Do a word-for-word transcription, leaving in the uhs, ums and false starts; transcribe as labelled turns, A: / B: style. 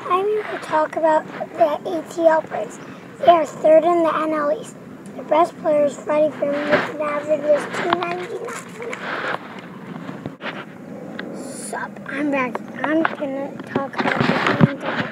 A: I'm here to talk about the A T L Braves. They are third in the N L East. Their best player is Freddie Freeman with an average of two ninety-nine. Sup, I'm back. I'm gonna talk about the